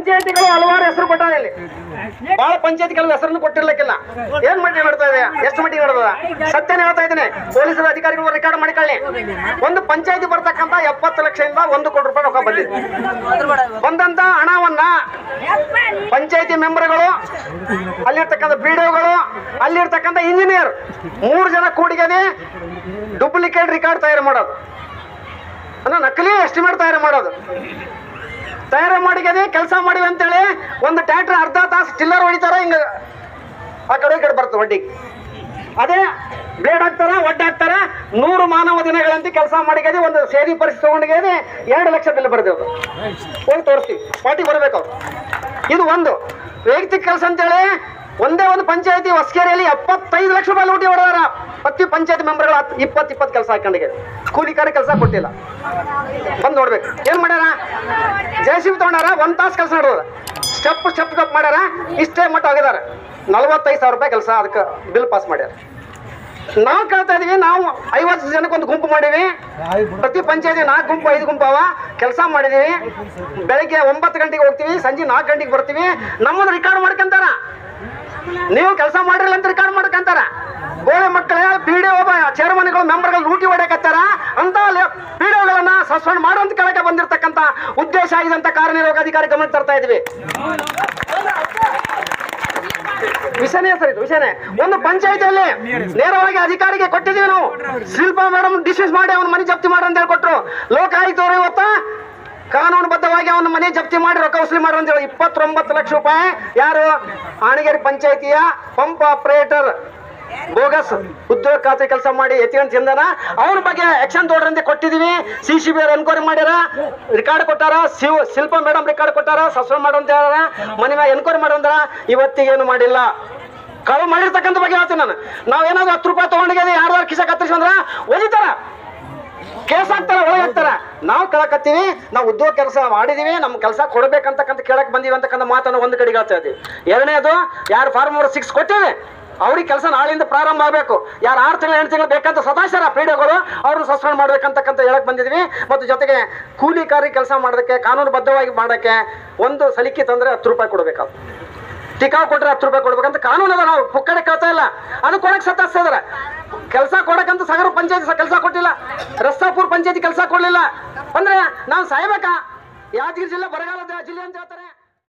ಪಂಚಾಯತಿಗಳು ಹಲವಾರು ಹೆಸರು ಕೊಟ್ಟಾರ ಇಲ್ಲಿ, ಬಹಳ ಪಂಚಾಯತಿಗಳು ಹೆಸರನ್ನು ಕೊಟ್ಟಿರ್ಲಿಕ್ಕಿಲ್ಲ. ಏನ್ ಮೀಟಿಂಗ್ ಮಾಡ್ತಾ ಇದೆ, ಎಷ್ಟು ಮೀಟಿಂಗ್ ನಡೆದ? ಸತ್ಯನ ಹೇಳ್ತಾ ಇದ್ದೀನಿ, ಪೊಲೀಸರ ಅಧಿಕಾರಿಗಳು ರೆಕಾರ್ಡ್ ಮಾಡಿಕೊಳ್ಳಿ. ಒಂದು ಪಂಚಾಯತಿ ಬರ್ತಕ್ಕಂತ 70 ಲಕ್ಷದಿಂದ 1 ಕೋಟಿ ರೂಪಾಯಿ ರೊಕ್ಕ ಬಂದಿದೆ. ಬಂದಂತ ಹಣವನ್ನ ಪಂಚಾಯತಿ ಮೆಂಬರ್ಗಳು, ಅಲ್ಲಿರ್ತಕ್ಕಂಥ ಪಿಡಿಒಗಳು, ಅಲ್ಲಿರ್ತಕ್ಕಂಥ ಇಂಜಿನಿಯರ್ 3 ಜನ ಕೂಡಿಗೆ ಡೂಪ್ಲಿಕೇಟ್ ರೆಕಾರ್ಡ್ ತಯಾರು ಮಾಡೋದು, ಅಂದ್ರೆ ನಕಲಿ ಎಸ್ಟಿಮೇಟ್ ತಯಾರು ಮಾಡೋದು. ತಯಾರು ಮಾಡಿಗೆ ಕೆಲಸ ಮಾಡಿವಿ ಅಂತೇಳಿ ಒಂದು ಟ್ರ್ಯಾಕ್ಟರ್ ಅರ್ಧ ತಾಸು ಟಿಲ್ಲರ್ ಹೊಡಿತಾರ, ಹಿಂಗ ಆ ಕಡೆ ಈ ಕಡೆ ಬರ್ತದೆ ಒಡ್ಡಿಗೆ. ಅದೇ ಬ್ಲೇಡ್ ಹಾಕ್ತಾರ, ಒಡ್ಡ ಹಾಕ್ತಾರ. 100 ಮಾನವ ದಿನಗಳಂತೆ ಕೆಲಸ ಮಾಡಿಗೆ ಒಂದು ಸೇರಿ ಪರಿಸ್ಥಿತಿ ತಗೊಂಡಿಗೆ 2 ಲಕ್ಷ ಬಿಲ್ ಬರ್ದೇವು. ಹೋಗಿ ತೋರಿಸ್ತೀವಿ, ಪಾರ್ಟಿ ಬರ್ಬೇಕು ಅವ್ರು. ಇದು ಒಂದು ವೈಯಕ್ತಿಕ ಕೆಲಸ ಅಂತೇಳಿ ಒಂದೇ ಒಂದು ಪಂಚಾಯತಿ ಹೊಸಕೇರಿಯಲ್ಲಿ 75 ಲಕ್ಷ ರೂಪಾಯಿ ಲೂಟಿ ಹೊಡೆದಾರ. ಪ್ರತಿ ಪಂಚಾಯತಿ ಮೆಂಬರ್ಗಳು 20 ಕೆಲಸ ಹಾಕೊಂಡಿಗೆ, ಕೂಲಿಕಾರ ಕೆಲಸ ಕೊಟ್ಟಿಲ್ಲ. ಬಂದು ನೋಡ್ಬೇಕು ಏನ್ ಮಾಡ್ಯಾರ. JCB ತಗೊಂಡಾರ, 1 ತಾಸು ಕೆಲಸ ನಡೆದ, ಸ್ಟೆಪ್ ಮಾಡ್ಯಾರ. ಇಷ್ಟೇ ಮಟ್ಟ ಆಗಿದಾರೆ. 45,000 ರೂಪಾಯಿ ಕೆಲಸ ಅದಕ್ಕೆ ಬಿಲ್ ಪಾಸ್ ಮಾಡ್ಯಾರ. ನಾವು ಕೇಳ್ತಾ ಇದೀವಿ, ನಾವು 50 ಜನಕ್ಕೆ ಒಂದು ಗುಂಪು ಮಾಡೀವಿ. ಪ್ರತಿ ಪಂಚಾಯತಿ 4 ಗುಂಪು 5 ಗುಂಪು ಅವ ಕೆಲಸ ಮಾಡಿದೀವಿ. ಬೆಳಿಗ್ಗೆ 9 ಗಂಟೆಗೆ ಹೋಗ್ತೀವಿ, ಸಂಜೆ 4 ಗಂಟೆಗೆ ಬರ್ತೀವಿ. ನಮ್ಮನ್ನು ರಿಕಾರ್ಡ್ ಮಾಡ್ಕೊಂತಾರ. ನೀವು ಕೆಲಸ ಮಾಡಿರಲ್ಲ ಅಂತ ರಿಕಾರ್ಡ್ ಮಾಡ್ಕೊಂತಾರ. ಗೋಳೆ ಮಕ್ಕಳ ಪಿಡಿಒ ಚೇರ್ಮನ್ಗಳು ಮೆಂಬರ್ಗಳು ಲೂಟಿ ಹೊಡೆಯಕತ್ತಾರ ಅಂತ ಪಿಡಿಒಗಳನ್ನ ಸಸ್ಪೆಂಡ್ ಮಾಡುವಂತ ಕೆಳಗೆ ಬಂದಿರತಕ್ಕಂತ ಉದ್ದೇಶ ಆಗಿದೆ ಅಂತ ಕಾರ್ಯನಿರ್ವಾಹಕ ಅಧಿಕಾರಿ ಗಮನ ತರ್ತಾ ಇದ್ವಿ. ವಿಷಯನೇ ಸರ್, ಇದು ವಿಷಯನೇ. ಒಂದು ಪಂಚಾಯತಿಯಲ್ಲಿ ನೇರವಾಗಿ ಅಧಿಕಾರಿಗೆ ಕೊಟ್ಟಿದ್ದೀವಿ ನಾವು. ಶಿಲ್ಪಾ ಮೇಡಮ್ ಡಿಸ್ಮಿಸ್ ಮಾಡಿ ಅವನ ಮನೆ ಜಪ್ತಿ ಮಾಡಿ ಅಂತ ಹೇಳಿ ಕೊಟ್ಟರು. ಲೋಕಾಯುಕ್ತವರು ಇವತ್ತ ಕಾನೂನುಬದ್ಧವಾಗಿ ಅವನ ಮನೆ ಜಪ್ತಿ ಮಾಡಿ ರೊಕ್ಕ ವಸೂಲಿ ಮಾಡಿ ಅಂತ ಹೇಳಿ 29 ಲಕ್ಷ ರೂಪಾಯಿ ಯಾರು ಆಣಗೇರಿ ಪಂಚಾಯತಿಯ ಪಂಪ್ ಆಪರೇಟರ್ ಬೋಗಸ್ ಉದ್ಯೋಗ ಖಾತೆ ಕೆಲಸ ಮಾಡಿ ಎತ್ತಿಕೊಂಡು ತಿಂದನ, ಅವನ ಬಗ್ಗೆ ಆಕ್ಷನ್ ತಗೊಳ್ರಂತೆ ಕೊಟ್ಟಿದೀವಿ. CCB ಅವ್ರು ಎನ್ಕ್ವೈರಿ ಮಾಡ್ಯಾರ, ರೆಕಾರ್ಡ್ ಕೊಟ್ಟಾರ. ಶಿಲ್ಪಾ ಮೇಡಮ್ ರೆಕಾರ್ಡ್ ಕೊಟ್ಟಾರ, ಸಸ್ಪೆಂಡ್ ಮಾಡುವಂತ ಹೇಳ ಮನೆ ಮೇಲೆ ಎನ್ಕ್ವೈರಿ ಮಾಡೋದ್ರ ಇವತ್ತಿಗೇನು ಮಾಡಿಲ್ಲ. ಕಳು ಮಾಡಿರ್ತಕ್ಕಂಥ ಬಗ್ಗೆ ಹೇಳ್ತೀನಿ ನಾನು. ನಾವೇನಾದ್ರು 10 ರೂಪಾಯಿ ತಗೊಂಡಿಗೆ ಯಾರು ಕಿಸ ಕತ್ತರಿಸಂದ್ರ ಒದಿತಾರ, ಕೇಸ್ ಹಾಕ್ತಾರ, ಒಳಗೆ ಹಾಕ್ತಾರ. ನಾವು ಕೇಳಕತ್ತೀವಿ, ನಾವು ಉದ್ಯೋಗ ಕೆಲಸ ಮಾಡಿದೀವಿ, ನಮ್ ಕೆಲಸ ಕೊಡ್ಬೇಕಂತಕ್ಕಂತ ಕೇಳಕ್ ಬಂದೀವಿ ಅಂತಕ್ಕಂಥ ಮಾತನ್ನ ಒಂದು ಕಡೆಗೆ ಹೇಳ್ತಾ ಇದ್ದೀವಿ. ಎರಡನೇದು, ಯಾರು ಫಾರ್ಮರ್ 6 ಕೊಟ್ಟಿವಿ ಅವ್ರಿಗೆ ಕೆಲಸ ನಾಳೆಯಿಂದ ಪ್ರಾರಂಭ ಆಗಬೇಕು. ಯಾರು 6 ತಿಂಗಳು 8 ತಿಂಗಳು ಬೇಕಂತ ಸದಾಚಾರ ಪಿಡಿಒಗಳು ಅವ್ರನ್ನ ಸಸ್ಪೆಂಡ್ ಮಾಡ್ಬೇಕಂತಕ್ಕಂತ ಹೇಳಕ್ ಬಂದಿದ್ವಿ. ಮತ್ತು ಜೊತೆಗೆ ಕೂಲಿಕಾರಿ ಕೆಲಸ ಮಾಡೋದಕ್ಕೆ ಕಾನೂನುಬದ್ಧವಾಗಿ ಮಾಡೋಕ್ಕೆ ಒಂದು ಸಲಿಕೆ ತಂದ್ರೆ 10 ರೂಪಾಯಿ ಕೊಡ್ಬೇಕು. ಟಿಕಾವ್ ಕೊಟ್ರೆ 10 ರೂಪಾಯಿ ಕೊಡ್ಬೇಕಂತ ಕಾನೂನು ಅದ. ನಾವು ಪುಕ್ಕಡೆ ಕೇಳ್ತಾ ಇಲ್ಲ, ಅದು ಕೊಡಕ್ ಸತಾಯಿಸ್ತಿದಾರೆ. ಕೆಲಸ ಕೊಡಕಂತ ಸಾಗರ ಪಂಚಾಯತಿ ಕೆಲಸ ಕೊಟ್ಟಿಲ್ಲ, ರಸ್ತಾಪುರ್ ಪಂಚಾಯತಿ ಕೆಲಸ ಕೊಡ್ಲಿಲ್ಲ ಅಂದ್ರೆ ನಾವು ಸಾಯ್ಬೇಕಾ? ಯಾದಗಿರಿ ಜಿಲ್ಲೆ ಬರಗಾಲದ ಜಿಲ್ಲೆ ಅಂತ ಹೇಳ್ತಾರೆ.